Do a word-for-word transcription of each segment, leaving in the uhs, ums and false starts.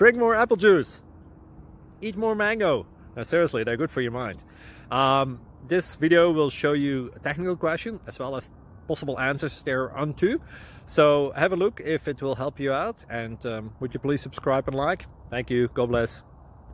drink more apple juice, eat more mango. No, seriously, they're good for your mind. Um, this video will show you a technical question as well as possible answers thereunto. So have a look if it will help you out, and um, would you please subscribe and like? Thank you. God bless.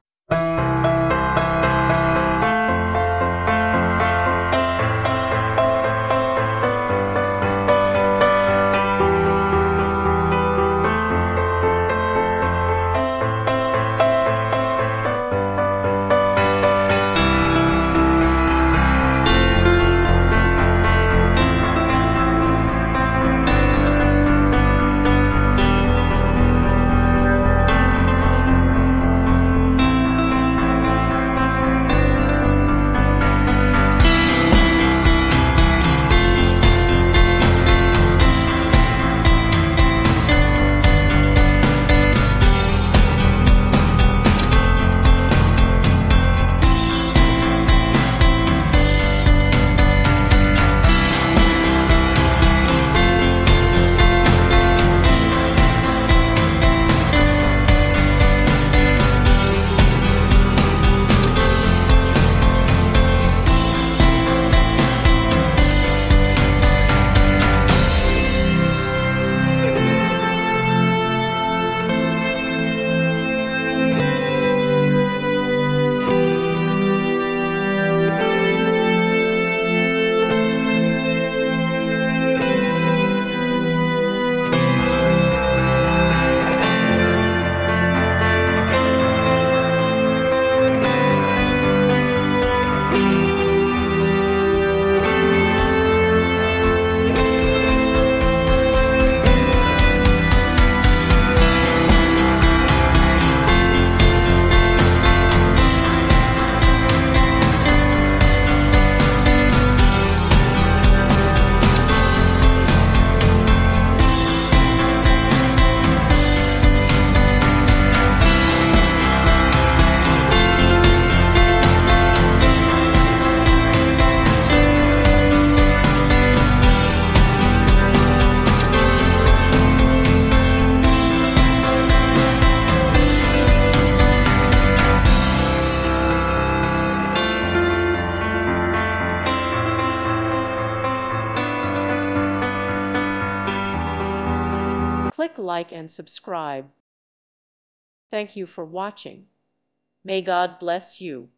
Click like and subscribe. Thank you for watching. May God bless you.